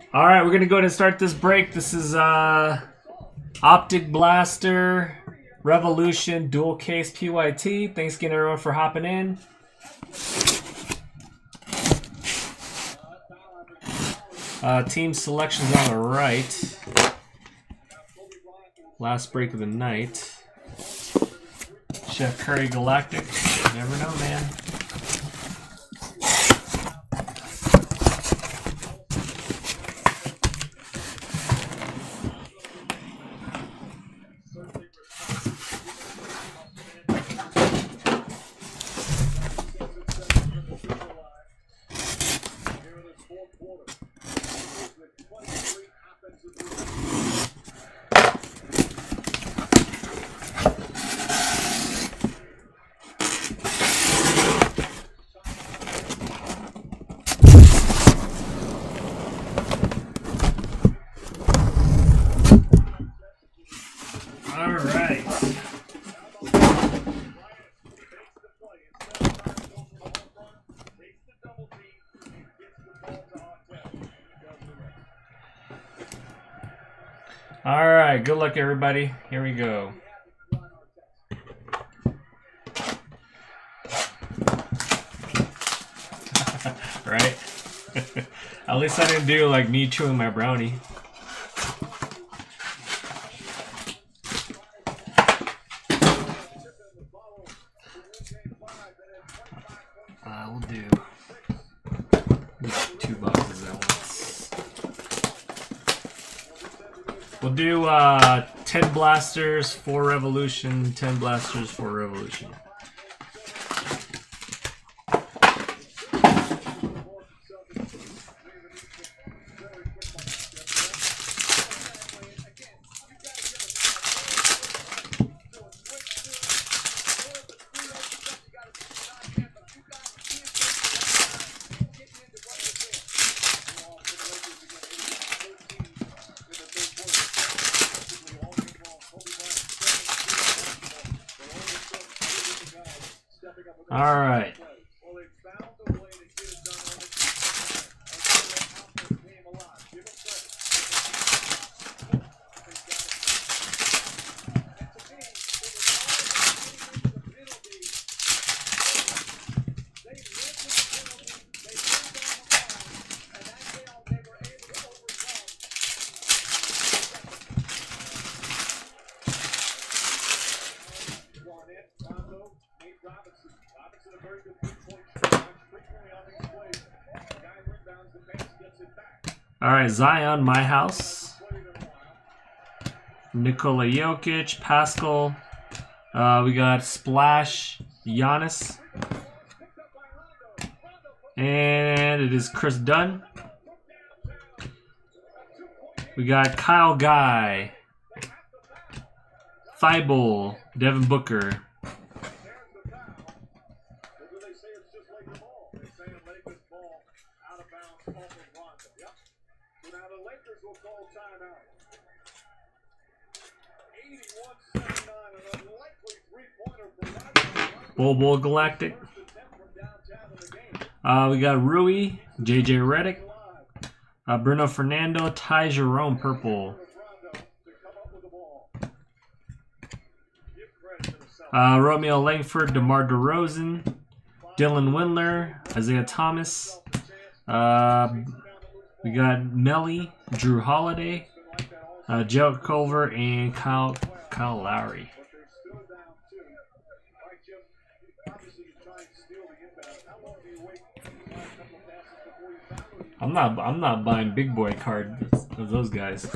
All right, we're gonna go ahead and start this break. This is Optic Blaster Revolution Dual Case PYT. Thanks again, everyone, for hopping in. Team selections on the right. Last break of the night. Chef Curry Galactic. You never know, man. Alright, good luck, everybody. Here we go. Right? At least I didn't do like me chewing my brownie. We'll do 2 boxes at once. We'll do 10 blasters for Revolution, 10 blasters for Revolution. All right. All right, Zion, my house. Nikola Jokic, Pascal. We got Splash, Giannis. And it is Chris Dunn. We got Kyle Guy. Thibault, Devin Booker. Bull Galactic. We got Rui, JJ Redick, Bruno Fernando, Ty Jerome, purple. Romeo Langford, DeMar DeRozan, Dylan Windler, Isaiah Thomas. We got Melly, Drew Holiday, Joe Culver, and Kyle Lowry. I'm not buying big boy cards of those guys.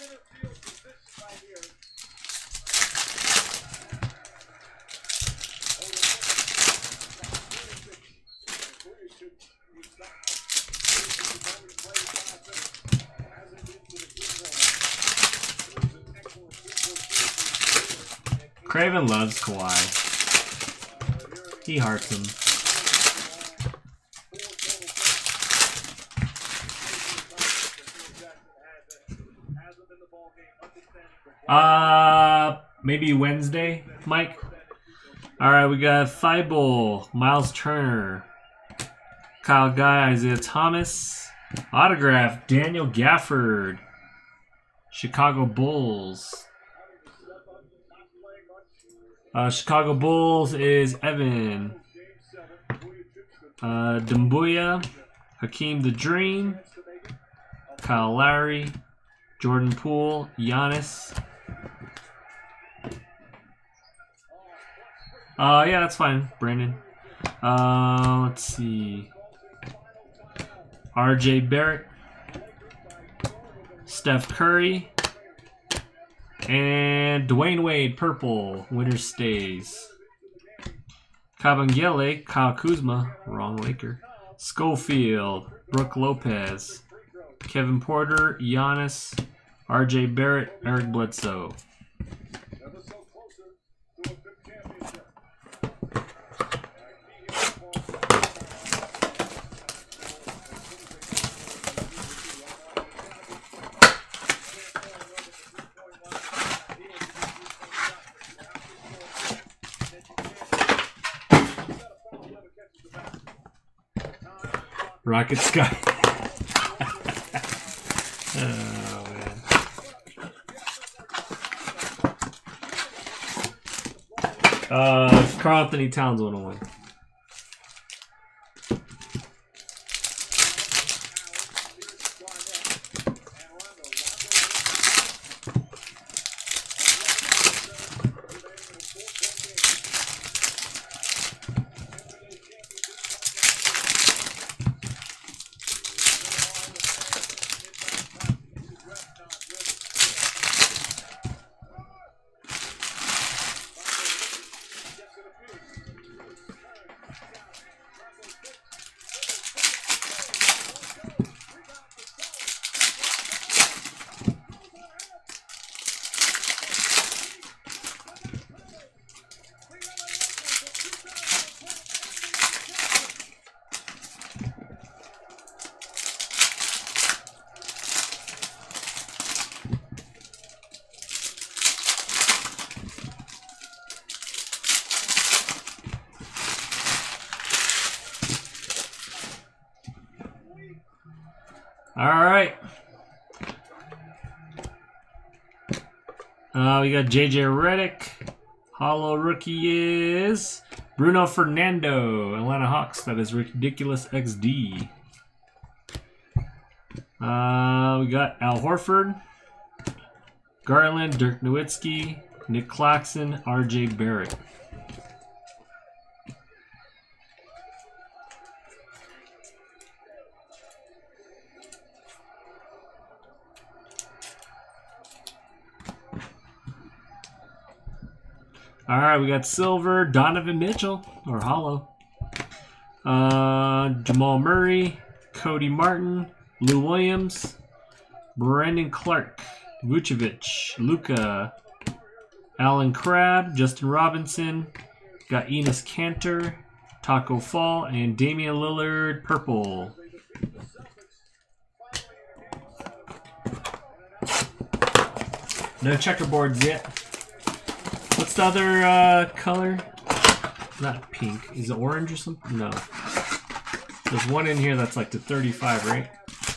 Craven loves Kawhi. He hearts him. Maybe Wednesday, Mike. All right, we got Thibault, Miles Turner, Kyle Guy, Isaiah Thomas, autograph, Daniel Gafford, Chicago Bulls. Chicago Bulls is Evan, Dumbuya, Hakeem the Dream, Kyle Lowry, Jordan Poole, Giannis. Yeah, that's fine, Brandon. Let's see. RJ Barrett, Steph Curry, and Dwayne Wade, purple, winner stays. Kabengele, Kyle Kuzma, wrong Laker. Schofield, Brooke Lopez, Kevin Porter, Giannis, RJ Barrett, Eric Bledsoe. Rocket Sky. Oh, man. Karl Anthony Towns 101. All right. We got JJ Redick. Hollow rookie is Bruno Fernando, Atlanta Hawks. That is ridiculous XD. We got Al Horford, Garland, Dirk Nowitzki, Nick Claxton, RJ Barrett. All right, we got silver, Donovan Mitchell, or hollow. Jamal Murray, Cody Martin, Lou Williams, Brandon Clark, Vucevic, Luka, Alan Crabb, Justin Robinson, got Enes Kanter, Taco Fall, and Damian Lillard, purple. No checkerboards yet. What's the other color? Not pink. Is it orange or something? No. There's one in here that's like the 35, right?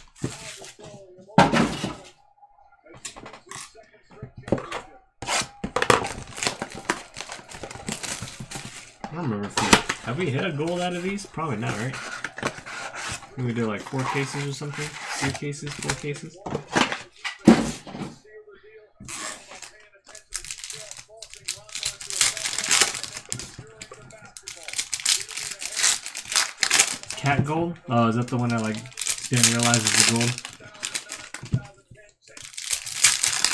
I don't remember if have we hit a gold out of these? Probably not, right? I think we did like 4 cases or something. 3 cases, 4 cases. Cat gold? Oh, is that the one I like didn't realize is the gold?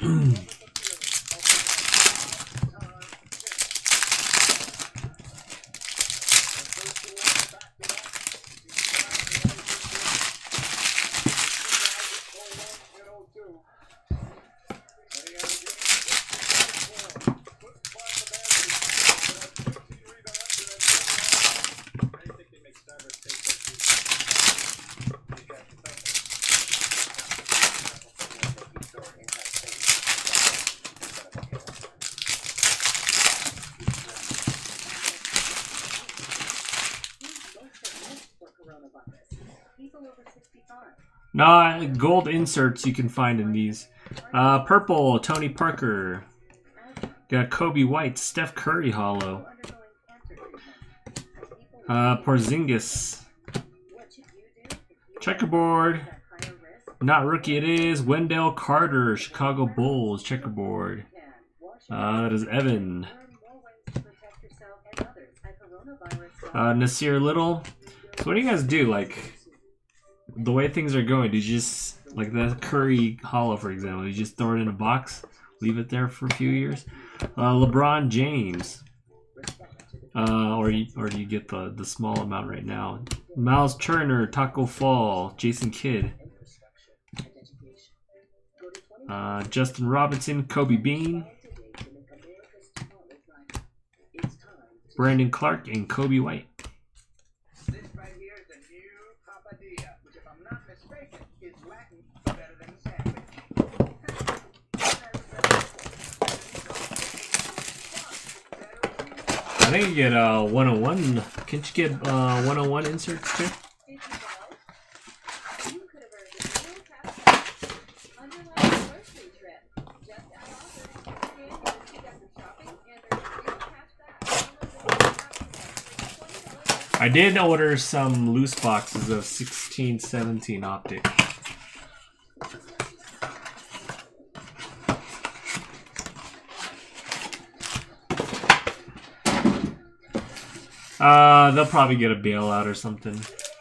No, gold inserts you can find in these. Purple, Tony Parker. Got Kobe White, Steph Curry holo. Porzingis. Checkerboard. Not rookie, it is. Wendell Carter, Chicago Bulls, checkerboard. That is Evan. Nasir Little. So what do you guys do? Like, the way things are going, do you just, like the Curry holo, for example, you just throw it in a box, leave it there for a few years? LeBron James. Or do you get the small amount right now? Miles Turner, Taco Fall, Jason Kidd. Justin Robinson, Kobe Bean. Brandon Clark, and Kobe White. This right here is a new papadilla, which, if I'm not mistaken, is Latin for better than a sandwich. I think you get 101. Can't you get 101 inserts too? I did order some loose boxes of 16-17 Optic. They'll probably get a bailout or something.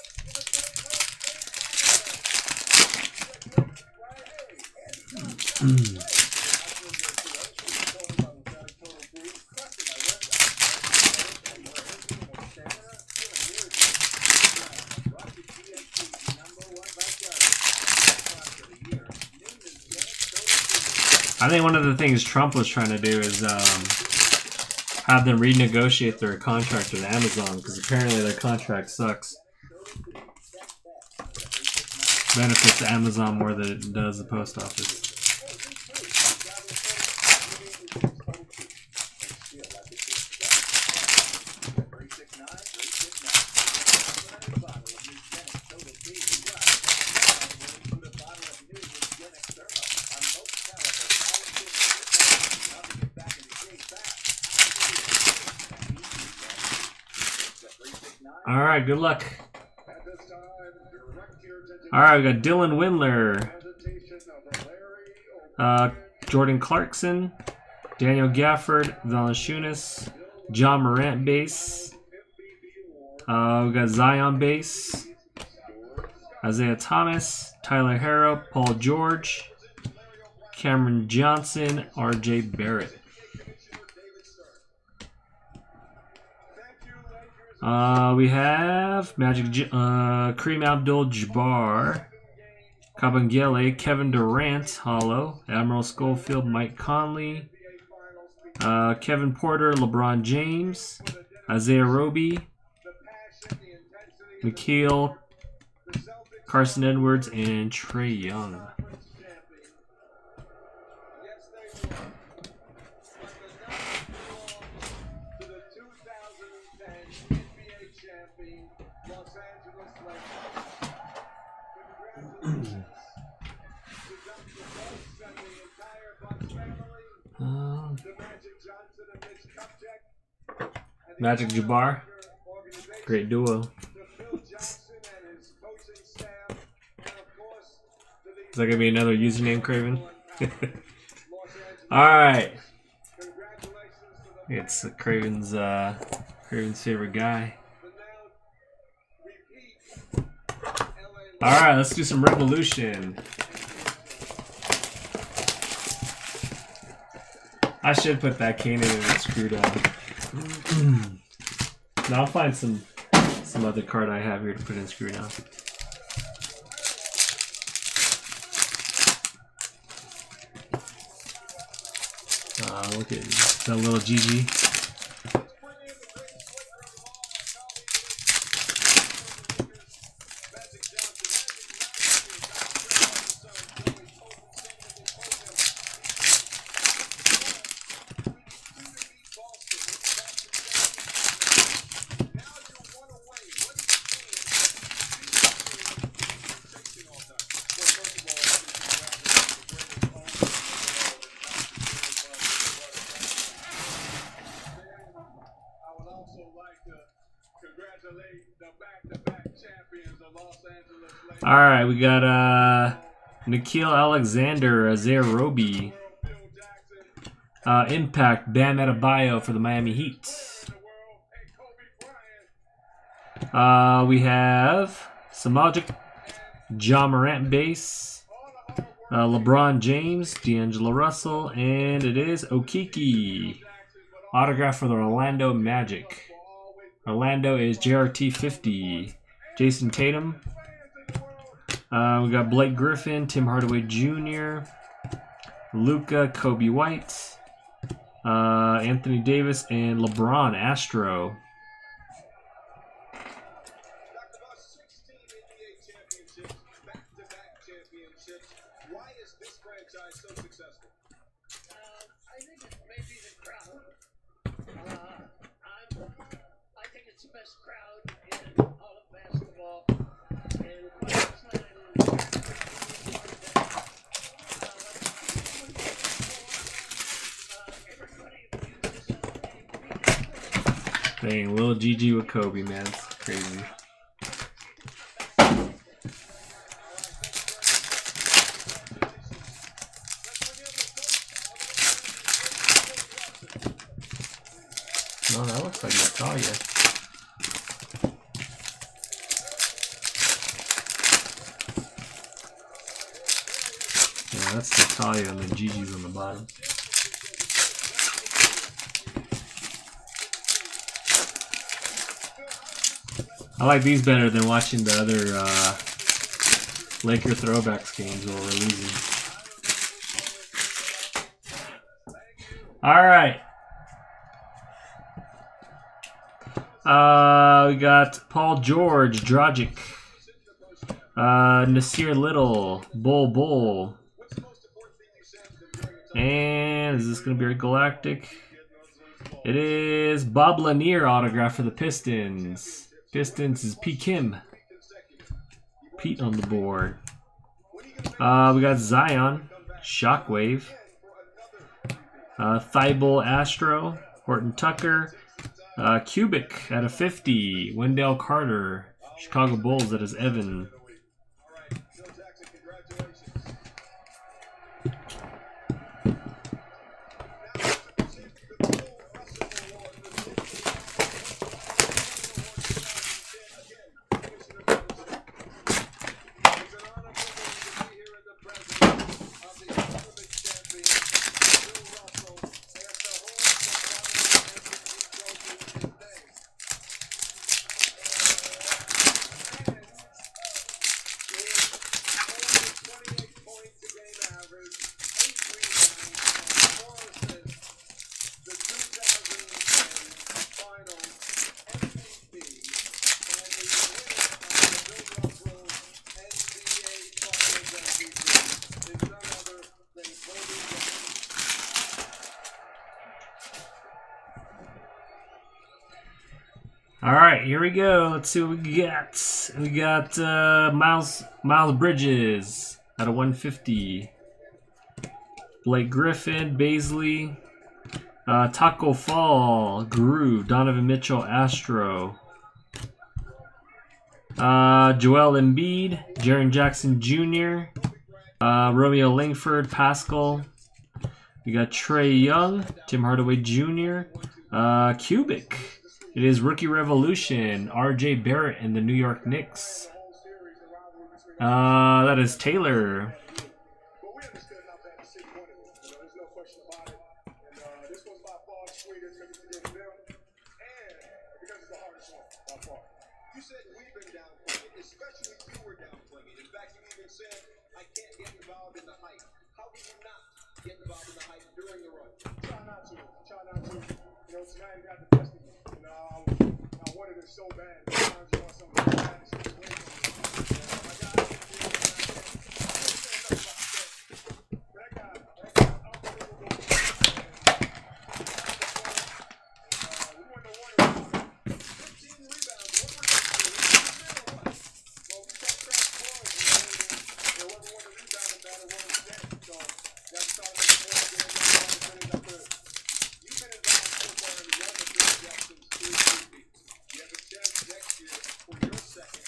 I think one of the things Trump was trying to do is have them renegotiate their contract with Amazon, because apparently their contract sucks. Benefits Amazon more than it does the post office. Alright, good luck. Alright, we got Dylan Windler, Jordan Clarkson, Daniel Gafford, Valanciunas, John Morant base. We got Zion base, Isaiah Thomas, Tyler Herro, Paul George, Cameron Johnson, RJ Barrett. We have Kareem Abdul-Jabbar, Kabengele, Kevin Durant, holo, Admiral Schofield, Mike Conley, Kevin Porter, LeBron James, Isaiah Roby, Mikhail, Carson Edwards, and Trae Young. Magic Jabbar, great duo. Is that gonna be another username, Craven? All right, it's Craven's favorite guy. All right, let's do some Revolution. I should put that cane in and screw down. Now I'll find some other card I have here to put in screw down. Look at that little GG. All right, we got Nikhil Alexander, Isaiah Roby, Impact, Bam Adebayo for the Miami Heat. We have Samajic, Ja Morant base, LeBron James, D'Angelo Russell, and it is Okiki. Autograph for the Orlando Magic. Orlando is JRT 50. Jason Tatum. We got Blake Griffin, Tim Hardaway Jr., Luka, Kobe White, Anthony Davis, and LeBron Astro. Why is this franchise so successful? I think it may be the crowd. I think it's the best crowd in all of basketball. And dang, little GG with Kobe, man. It's crazy. No, that looks like Natalia. Yeah, that's Natalia and the GG's on the bottom. I like these better than watching the other Laker throwbacks games while we're losing. All right. We got Paul George, Dragic, Nasir Little, Bull. And is this going to be a Galactic? It is Bob Lanier autograph for the Pistons. Pistons is P. Kim. Pete on the board. We got Zion, Shockwave, Thibault Astro, Horton Tucker, Cubic at a 50, Wendell Carter, Chicago Bulls, that is Evan. All right, here we go. Let's see what we got. We got Miles Bridges out of 150. Blake Griffin, Baisley, Taco Fall, Guru, Donovan Mitchell, Astro, Joel Embiid, Jaren Jackson Jr., Romeo Langford, Pascal. We got Trey Young, Tim Hardaway Jr., Cubic. It is Rookie Revolution, R.J. Barrett and the New York Knicks. That is Taylor. This one's by far the sweetest because it's in film, and because it's the hardest one by far. You said we've been downplaying it, especially you were downplaying it. In fact, you even said, I can't get involved in the hype. How can you not get involved in the hype during the run? Try not to. Try not to. You know, tonight got the best of me. You know, I wanted it so bad. Sometimes you want something so bad to stay away from you. My God, that guy, unbelievable. We won the one. 15 rebounds. What were they? Well, we kept track scoring. There wasn't one to rebound in that or one to stand. So that's how much more game I could. You've been involved so far in the other three Jacksons too. You have a chance next year for your second.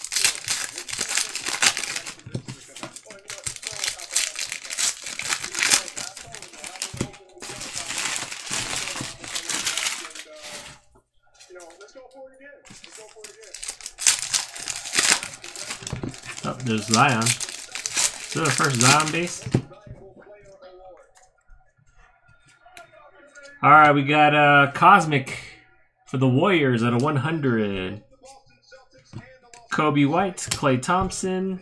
Let's go for it again. Let's go for it again. Oh, there's Zion. Is that the first Zion base? Alright, we got Cosmic for the Warriors at a 100. Kobe White, Klay Thompson,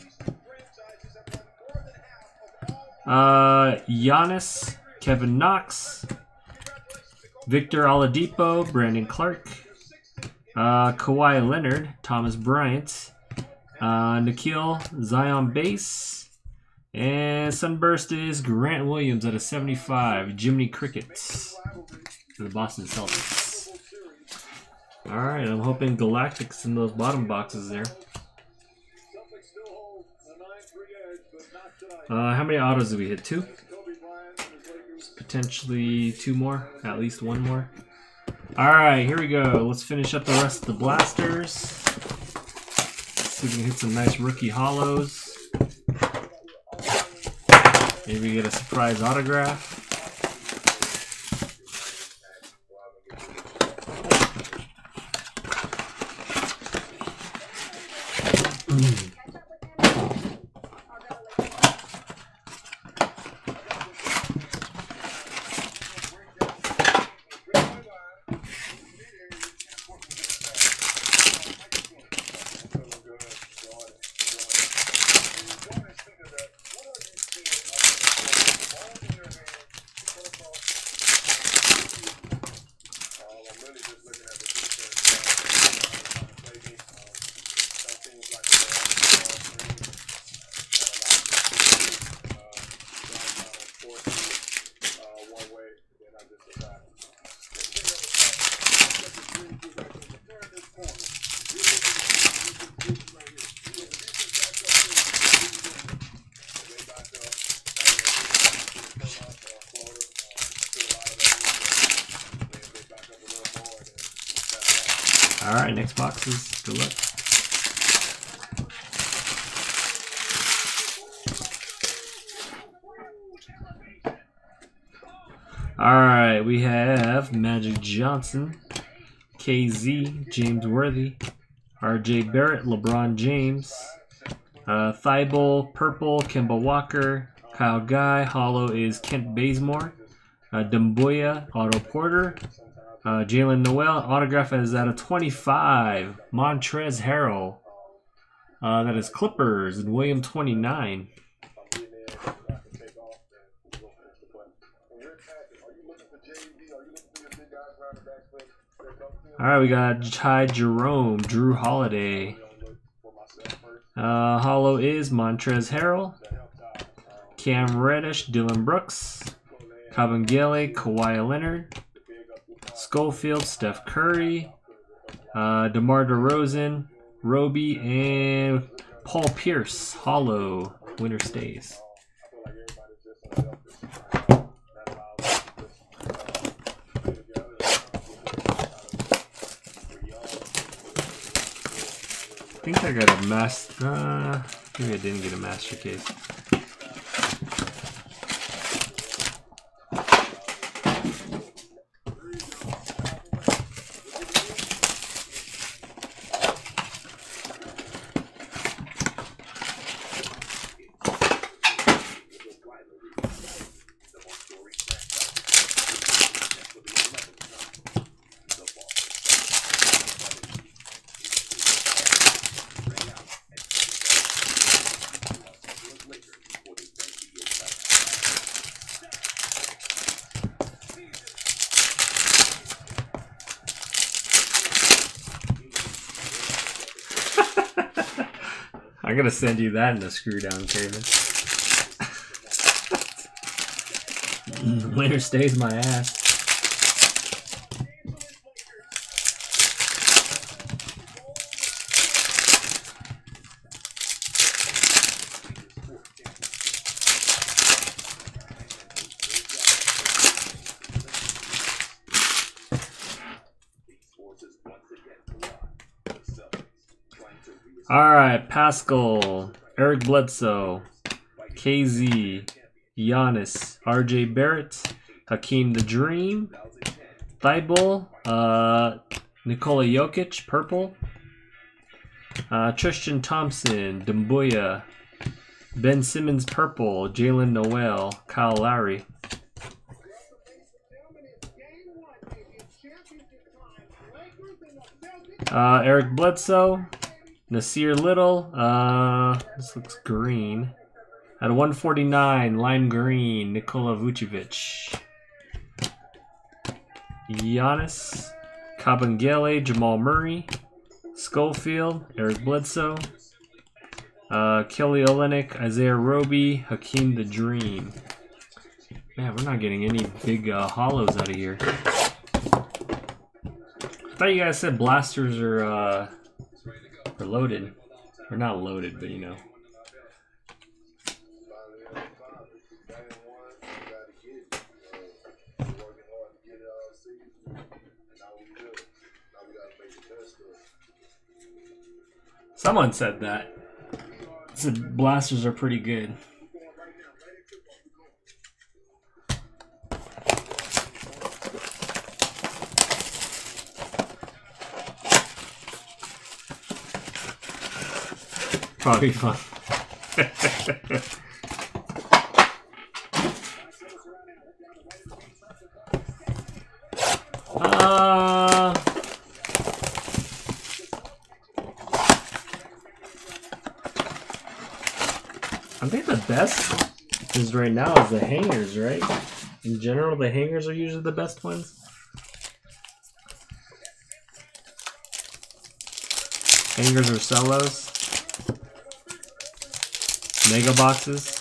Giannis, Kevin Knox, Victor Oladipo, Brandon Clark, Kawhi Leonard, Thomas Bryant, Nikhil, Zion base, and Sunburst is Grant Williams at a 75. Jiminy Cricket for the Boston Celtics. Alright, I'm hoping Galactic's in those bottom boxes there. How many autos did we hit? 2? Potentially 2 more. At least 1 more. Alright, here we go. Let's finish up the rest of the blasters. See if we can hit some nice rookie hollows. Maybe get a surprise autograph. Alright, next boxes. Good luck. Alright, we have Magic Johnson, KZ, James Worthy, RJ Barrett, LeBron James, Thibault, Purple, Kemba Walker, Kyle Guy, Hollow is Kent Bazemore, Dumbuya, Otto Porter, Jalen Noel, autograph is at a 25, Montrezl Harrell, that is Clippers, and William 29. Alright, we got Ty Jerome, Drew Holiday. Hollow is Montrezl Harrell, Cam Reddish, Dylan Brooks, Kabengele, Kawhi Leonard, Schofield, Steph Curry, DeMar DeRozan, Roby, and Paul Pierce. Hollow, winner stays. I think I got a master. Maybe I didn't get a master case. I'm gonna send you that in a screw down, Craven. Winner stays my ass. Alright, Pascal, Eric Bledsoe, KZ, Giannis, RJ Barrett, Hakeem the Dream, Thibault, Nikola Jokic, purple, Tristan Thompson, Dumbuya, Ben Simmons, purple, Jalen Noel, Kyle Lowry. Eric Bledsoe, Nasir Little, this looks green. At 149, lime green, Nikola Vucevic. Giannis, Kabengele, Jamal Murray, Schofield, Eric Bledsoe, Kelly Olynyk, Isaiah Roby, Hakeem the Dream. Man, we're not getting any big hollows out of here. I thought you guys said blasters are loaded. Or not loaded, but you know. Someone said that. Said blasters are pretty good. Probably fun. I think the best is right now is the hangers, right? In general, the hangers are usually the best ones. Hangers or cellos. Mega boxes.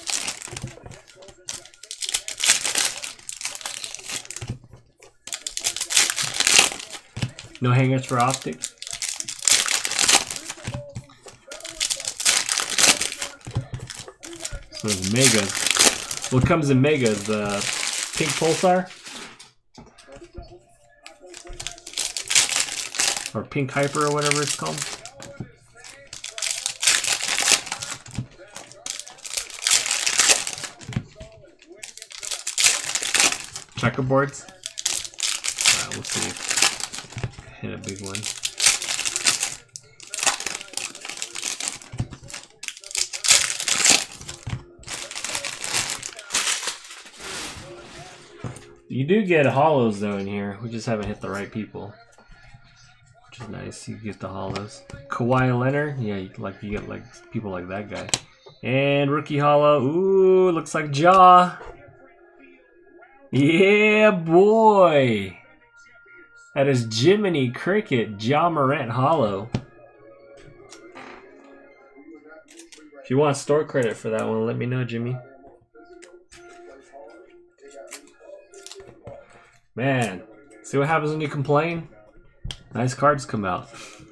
No hangers for optics. So there's megas. What comes in megas? The pink pulsar? Or pink hyper or whatever it's called. Checkerboards. Alright, we'll see. Hit a big one. You do get hollows though in here. We just haven't hit the right people, which is nice. You get the hollows. Kawhi Leonard, yeah, you get like people like that guy. And rookie hollow. Ooh, looks like Ja. Yeah, boy. That is Jiminy Cricket, Ja Morant hollow. If you want store credit for that one, let me know, Jimmy. Man, see what happens when you complain? Nice cards come out.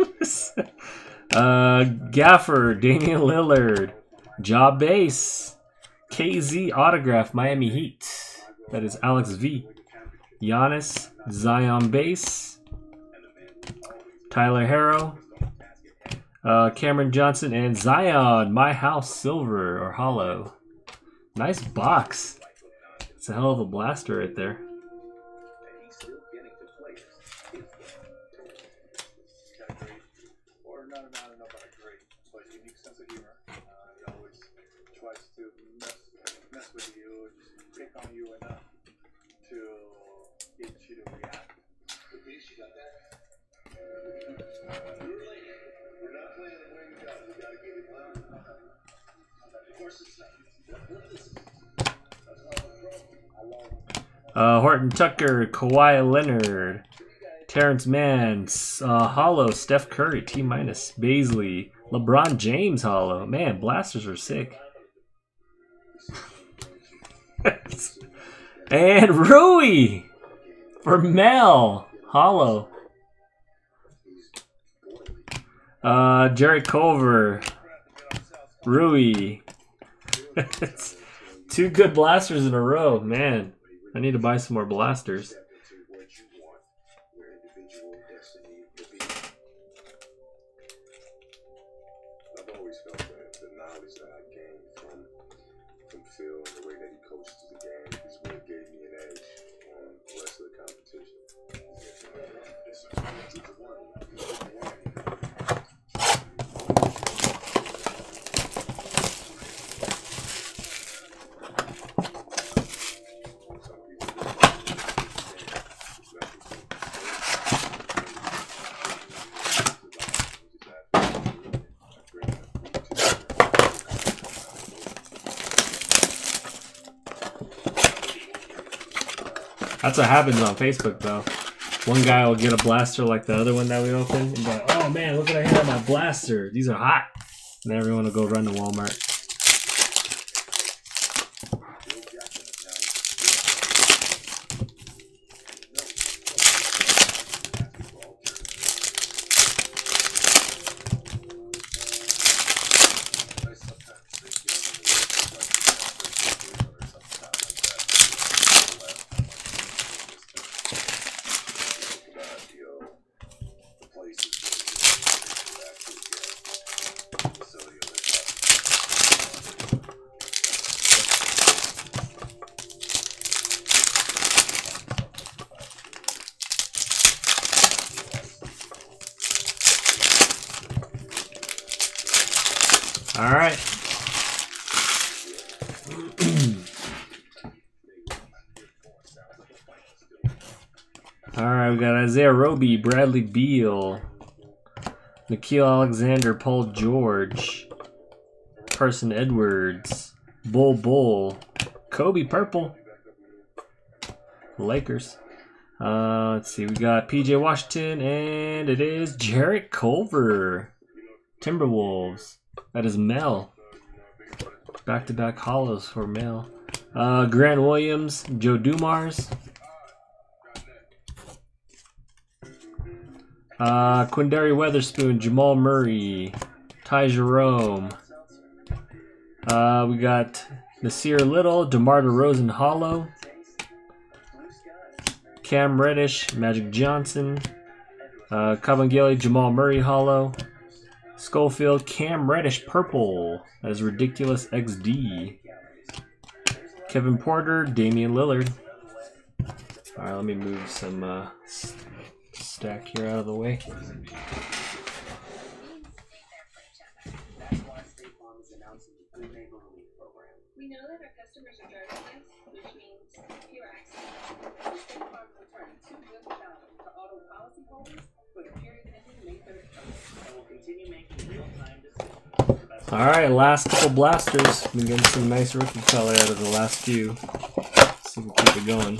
Gaffer, Damian Lillard, Ja Base, KZ autograph, Miami Heat. That is Alex V. Giannis, Zion Base, Tyler Harrow, Cameron Johnson, and Zion, My House Silver or Hollow. Nice box. It's a hell of a blaster right there. Horton Tucker, Kawhi Leonard, Terrence Mann, Hollow, Steph Curry, T-, Baisley, LeBron James holo. Man, blasters are sick. And Rui for Mel holo. Jarrett Culver, Rui. Two good blasters in a row, man. I need to buy some more blasters. I've always felt that the knowledge that I gained from Phil, the way that he coaches the game, is what gave me an edge on the rest of the competition. That's what happens on Facebook, though. One guy will get a blaster like the other one that we opened and be like, oh man, look what I had on my blaster. These are hot. And everyone will go run to Walmart. All right. All right, we got Isaiah Roby, Bradley Beal, Nikhil Alexander, Paul George, Carson Edwards, Bull, Kobe Purple, Lakers. Let's see, we got PJ Washington, and it is Jarrett Culver, Timberwolves. That is Mel. Back-to-back hollows for Mel. Grant Williams, Joe Dumars. Quindary Weatherspoon, Jamal Murray, Ty Jerome. We got Nasir Little, DeMar DeRozan hollow. Cam Reddish, Magic Johnson. Kabengele, Jamal Murray hollow. Schofield, Cam Reddish purple. That is Ridiculous XD. Kevin Porter, Damian Lillard. Alright, let me move some stack here out of the way. We know that our customers are driving less, which means fewer accidents. State Farm returned $2 billion to auto policyholders for the period ending May 31st. And will continue making real-time decisions. Alright, last couple blasters. Been getting some nice rookie color out of the last few. See if we can keep it going.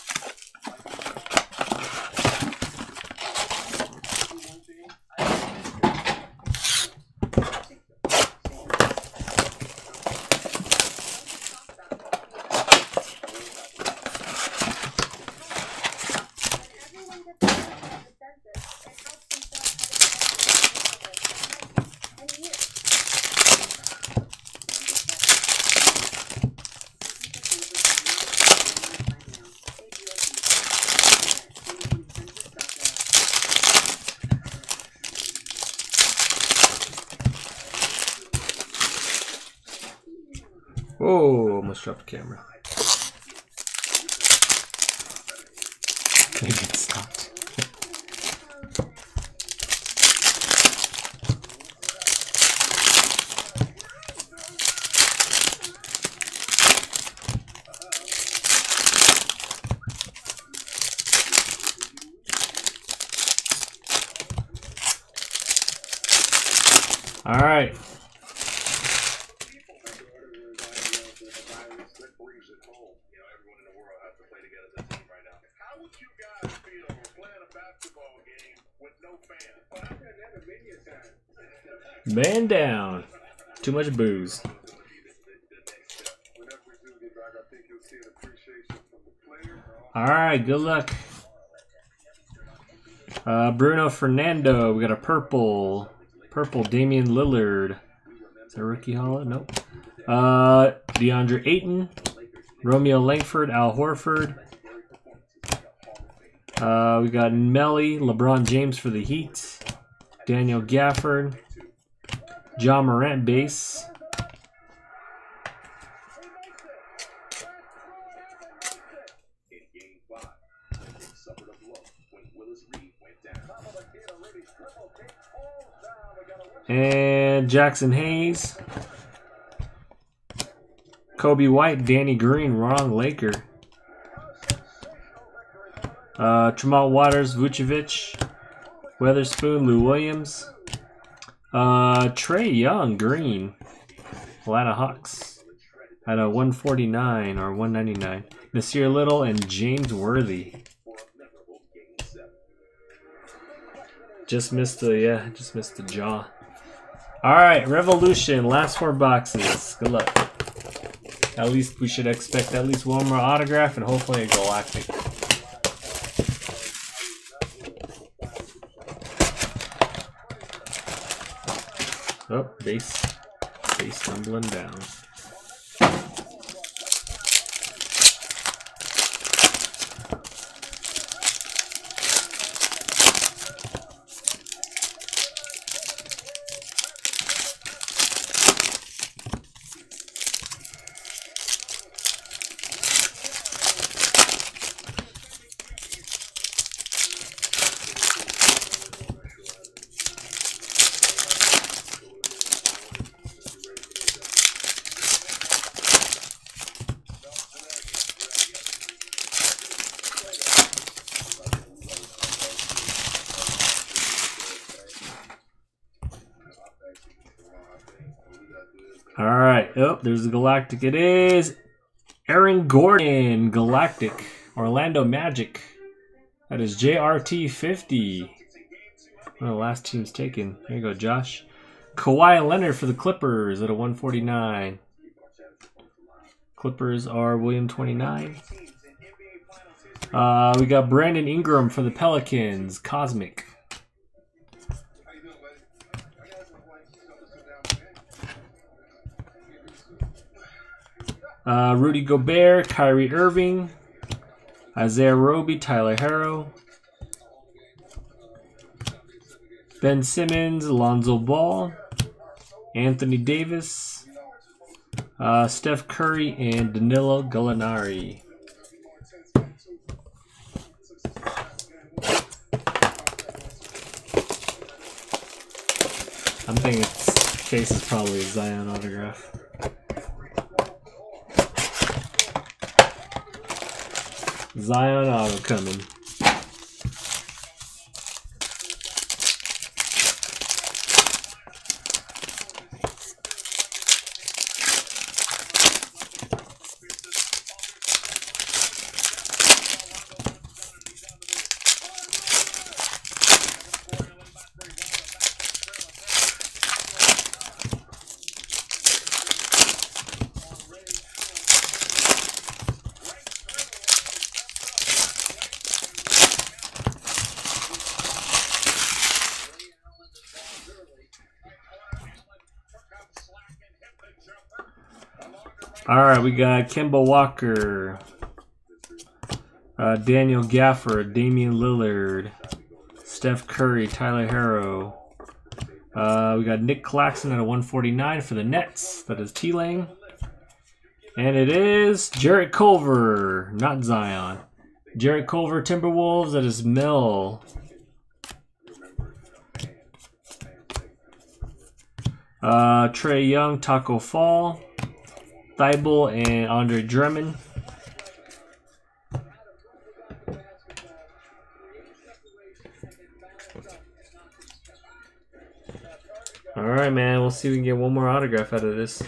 Whoa, almost dropped the camera. Maybe it stopped. All right. Man down. Too much booze. Alright, good luck. Bruno Fernando. We got a purple. Purple Damian Lillard. Is that a rookie hollow? Nope. DeAndre Ayton. Romeo Langford. Al Horford. We got Melly. LeBron James for the Heat. Daniel Gafford. John Morant base. And Jackson Hayes. Kobe White, Danny Green, wrong Laker. Tremont Waters, Vucevic. Weatherspoon, Lou Williams. Trey Young, green. Atlanta Hawks. At a 149 or 199. Nasir Little and James Worthy. Just missed the jaw. Alright, Revolution, last 4 boxes. Good luck. At least we should expect at least one more autograph and hopefully a Galactic. Oh, base tumbling down. Alright, oh, there's the Galactic. It is Aaron Gordon, Galactic, Orlando Magic. That is JRT 50. One of the last teams taken. There you go, Josh. Kawhi Leonard for the Clippers at a 149. Clippers are William 29. We got Brandon Ingram for the Pelicans, Cosmic. Rudy Gobert, Kyrie Irving, Isaiah Roby, Tyler Herro, Ben Simmons, Lonzo Ball, Anthony Davis, Steph Curry, and Danilo Gallinari. I'm thinking its case is probably a Zion autograph. Zion auto coming. Alright, we got Kemba Walker, Daniel Gafford, Damian Lillard, Steph Curry, Tyler Herro. We got Nick Claxton at a 149 for the Nets. That is T-Lane. And it is Jarrett Culver, not Zion. Jarrett Culver, Timberwolves. That is Mel. Trey Young, Taco Fall. Thibault and Andre Drummond. Alright, man. We'll see if we can get one more autograph out of this.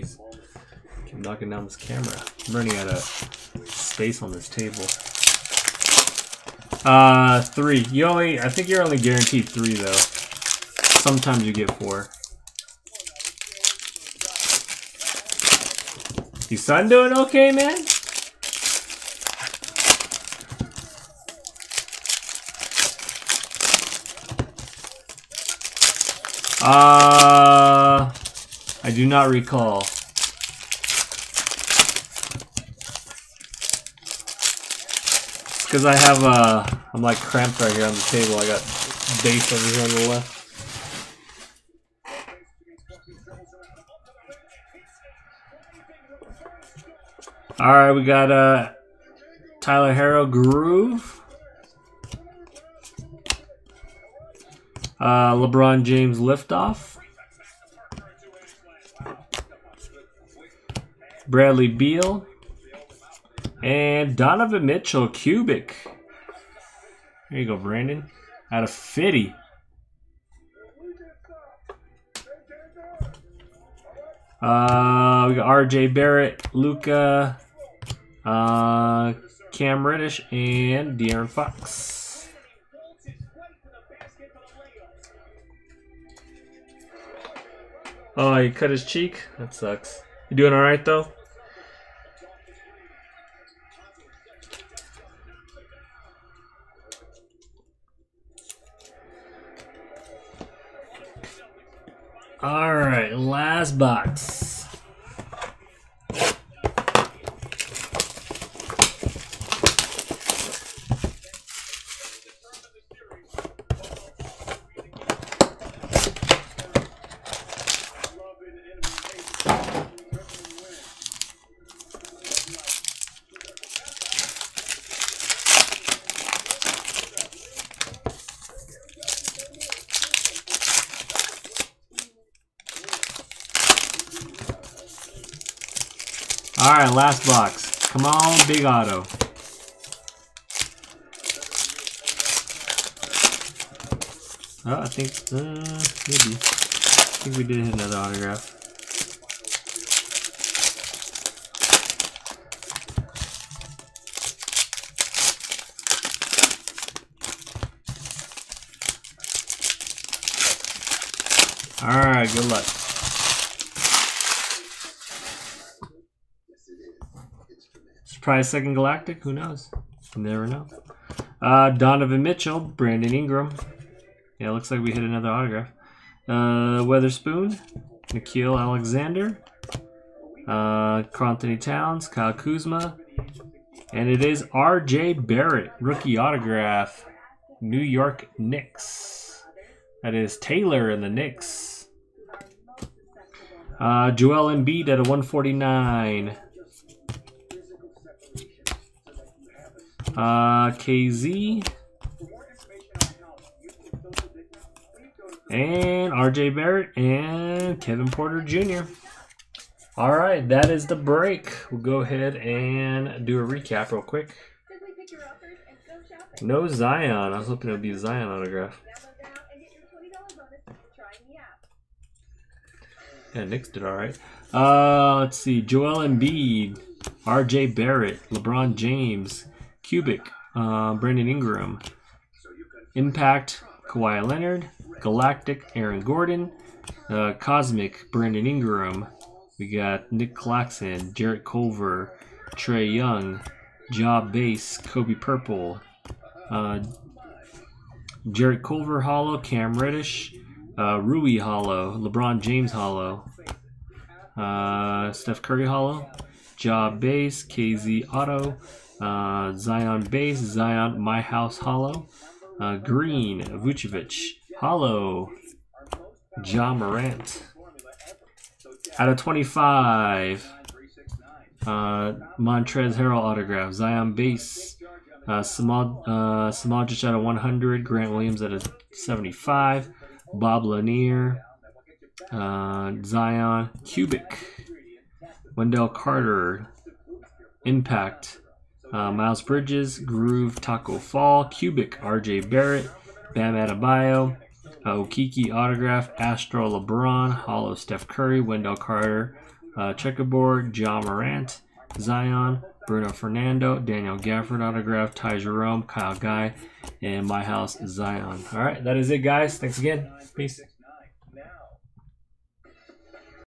Jeez. Keep knocking down this camera. I'm running out of space on this table. 3. I think you're only guaranteed 3 though. Sometimes you get 4. Your son doing okay, man? I do not recall. It's because I have I'm like cramped right here on the table. I got base over here on the left. Alright, we got Tyler Herro Groove. LeBron James Liftoff. Bradley Beal. And Donovan Mitchell Cubic. There you go, Brandon. Out of 50. We got RJ Barrett, Luka, Cam Reddish, and De'Aaron Fox. Oh, he cut his cheek? That sucks. You doing alright though? Alright, last box. Alright, last box. Come on, big auto. Oh, I think, maybe. I think we did hit another autograph. Alright, good luck. Surprise second Galactic? Who knows? You never know. Donovan Mitchell, Brandon Ingram. Yeah, looks like we hit another autograph. Weatherspoon, Nikhil Alexander, Karl-Anthony Towns, Kyle Kuzma, and it is RJ Barrett, rookie autograph, New York Knicks. That is Taylor in the Knicks. Joel Embiid at a 149. KZ. And RJ Barrett and Kevin Porter Jr. Alright, that is the break. We'll go ahead and do a recap real quick. No Zion. I was hoping it would be a Zion autograph. Yeah, Knicks did alright. Let's see. Joel Embiid, RJ Barrett, LeBron James, Cubic, Brandon Ingram, Impact, Kawhi Leonard, Galactic, Aaron Gordon, Cosmic, Brandon Ingram. We got Nick Claxton, Jarrett Culver, Trae Young, Ja Base, Kobe Purple, Jarrett Culver Hollow, Cam Reddish, Rui Hollow, LeBron James Hollow, Steph Curry Hollow, Ja Base, KZ Auto, Zion Base, Zion My House Hollow, Green, Vucevic Hollow, Ja Morant. Out of 25, Montrezl Harrell autograph, Zion Base, Samajic out of 100, Grant Williams out of 75, Bob Lanier, Zion, Cubic, Wendell Carter, Impact, Miles Bridges, Groove, Taco Fall, Cubic, RJ Barrett, Bam Adebayo, Okiki autograph, Astro LeBron, Hollow Steph Curry, Wendell Carter, Checkerboard, Ja Morant, Zion, Bruno Fernando, Daniel Gafford autograph, Ty Jerome, Kyle Guy, and My House Zion. All right, that is it, guys. Thanks again. Peace.